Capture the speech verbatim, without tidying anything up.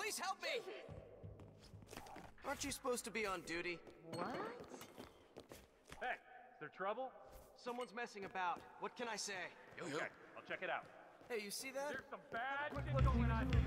Please help me! Aren't you supposed to be on duty? What? Hey, is there trouble? Someone's messing about. What can I say? Okay, I'll check it out. Hey, you see that? There's some bad shit going on.